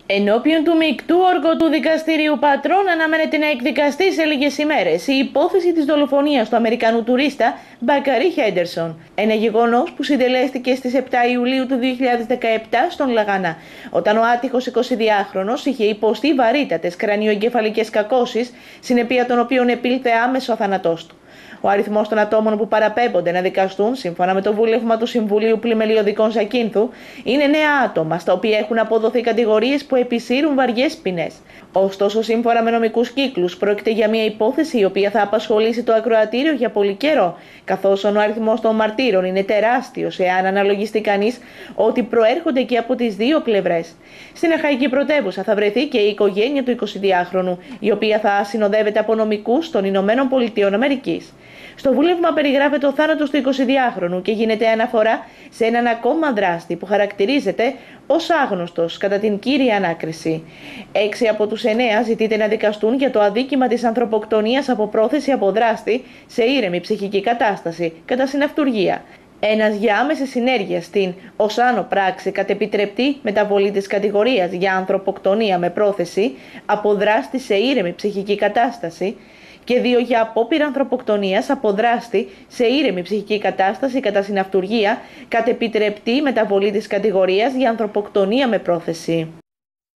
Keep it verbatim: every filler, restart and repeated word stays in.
Ενώπιον του μεικτού όργου του Δικαστηρίου Πατρών αναμένεται να εκδικαστεί σε λίγες ημέρες η υπόθεση της δολοφονίας του Αμερικανού τουρίστα Μπακαρί Χέντερσον. Ένα γεγονός που συντελέστηκε στις επτά Ιουλίου του δύο χιλιάδες δεκαεπτά στον Λαγανά, όταν ο άτυχος εικοσιδυάχρονος είχε υποστεί βαρύτατες κρανιοεγκεφαλικές κακώσεις, συνεπία των οποίων επήλθε άμεσο θάνατός του. Ο αριθμός των ατόμων που παραπέμπονται να δικαστούν, σύμφωνα με το βούλευμα του Συμβουλίου Πλημελιωδικών Ζακίνθου, είναι νέα άτομα, στα οποία έχουν αποδοθεί κατηγορίες που επισύρουν βαριές ποινές. Ωστόσο, σύμφωνα με νομικούς κύκλους, πρόκειται για μια υπόθεση η οποία θα απασχολήσει το ακροατήριο για πολύ καιρό, καθώς ο αριθμός των μαρτύρων είναι τεράστιος, εάν αναλογιστεί κανείς ότι προέρχονται και από τις δύο πλευρές. Στην Αχαϊκή Πρωτεύουσα θα βρεθεί και η οικογένεια του εικοσιδυάχρονου, η οποία θα συνοδεύεται από νομικούς των Ηνωμένων Πολιτειών Αμερικής. Στο βούλευμα περιγράφεται ο θάνατος του εικοσιδυάχρονου και γίνεται αναφορά σε έναν ακόμα δράστη που χαρακτηρίζεται ως άγνωστος κατά την κύρια ανάκριση. Έξι από τους εννέα ζητείται να δικαστούν για το αδίκημα της ανθρωποκτονίας από πρόθεση από δράστη σε ήρεμη ψυχική κατάσταση κατά συναυτουργία. Ένας για άμεση συνέργεια στην ως άνω πράξη κατ' επιτρεπτή μεταβολή της κατηγορίας για ανθρωποκτονία με πρόθεση από δράστη σε ήρεμη ψυχική κατάσταση και δύο για απόπειρα ανθρωποκτονίας από δράστη σε ήρεμη ψυχική κατάσταση κατά συναυτουργία κατ' επιτρεπτή μεταβολή της κατηγορίας για ανθρωποκτονία με πρόθεση.